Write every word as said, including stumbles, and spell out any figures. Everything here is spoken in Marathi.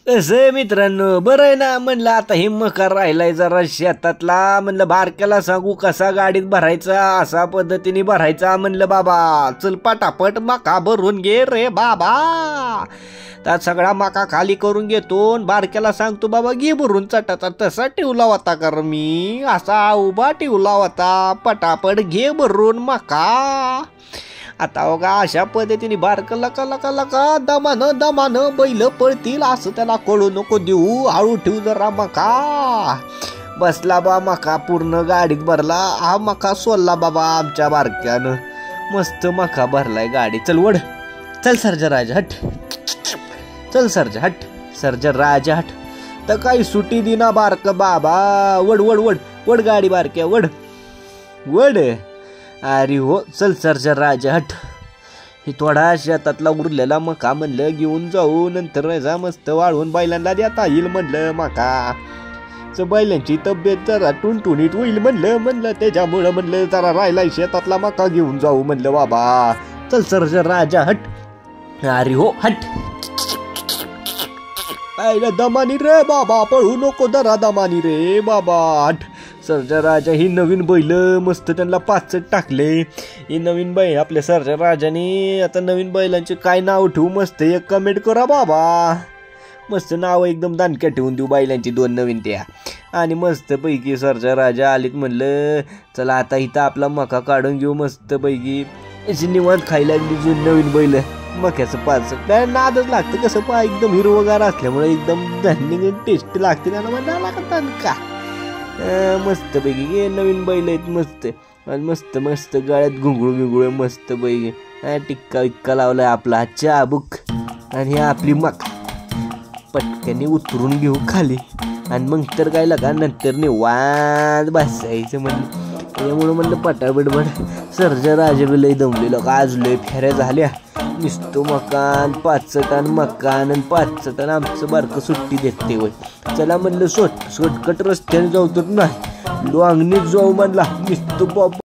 कसं मित्रांनो बरं आहे ना. म्हणलं आता हे मका राहिलाय जरा शेतातला, म्हणलं बारक्याला सांगू कसा गाडीत भरायचा, असा पद्धतीने भरायचा. म्हणलं बाबा चल पटापट मका भरून घे रे बाबा. त्यात सगळा मका खाली करून घेतो, बारक्याला सांगतो बाबा घे भरून चटाचा. तसा ठेवला होता कर मी, असा उभा ठेवला होता. पटापट घे भरून मका. आता बघा अशा पद्धतीने बारक लका लका लका दमानं दमानं बैल पळतील असं त्याला कळू नको देऊ. हळू ठेवू जरा मका. बसला बा मका पूर्ण गाडीत भरला. हा मका सोलला बाबा आमच्या बारक्यानं. मस्त मका भरलाय गाडी. चल वड चल सर्जा राजा हट. चल सर्जा हट सर्जा राजा हट. तर काही सुटी दिना बारक बाबा. वड वड वड वड गाडी बारक्या वड वड. अरे हो चल सर्जा राजा हट. हे थोडा शेतातला उरलेला मका म्हणलं घेऊन जाऊ, नंतर राजा मस्त वाळवून बैलांना देता येईल म्हणलं. मका बैलांची तब्येत जरा टुणटुणीत होईल म्हणलं. म्हणलं त्याच्यामुळं म्हणलं जरा राहिलाय शेतातला मका घेऊन जाऊ म्हणलं बाबा. चल सर्जा राजा हट. अरे हो हट. आयला दमानी रे बाबा, पळू नको जरा दमानी रे बाबा हट. सर्जा राजा ही नवीन बैल मस्त त्यांना पाचट टाकले. ही नवीन बैल आपल्या सर्जा राजाने. आता नवीन बैलांचे काय नाव ठेवू मस्त एक कमेंट करा बाबा. मस्त नाव एकदम दानक्या ठेवून देऊ बैलांची दोन नवीन त्या. आणि मस्त पैकी सर्जा राजा आलीत म्हणलं चला आता इथं आपला मका काढून घेऊ मस्त पैकी. अशी निवांत खायला लागली नवीन बैल. मक्याचं पाच काय नादच लागतं कसं पा एकदम हिरवगार असल्यामुळे एकदम धान्य टेस्ट लागते त्याला म्हणाला का का. मस्त पैकी गे नवीन बैल आहेत मस्त. आणि मस्त मस्त गळ्यात घुंगळू बिंगुळ मस्त पैकी. टिक्का विक्का लावलाय आपला चाबूक. आणि ही आपली मका पटकन उतरून घेऊ खाली. आणि मग तर काय लगा नंतर निवांत बसायचं म्हणलं. त्यामुळं म्हणलं पटाबडबड. सर्जा राजा बी लय दमलेलं का आज लय फेऱ्या झाल्या. नुसतो मकान पाचटान मकान आणि पाचटान आमचं बारकं सुट्टी देते वय. चला म्हणलं सोट सोटकट रस्त्याने जाऊ तर नाही लॉंगनीच जाऊ म्हणला नुसतं बाबा.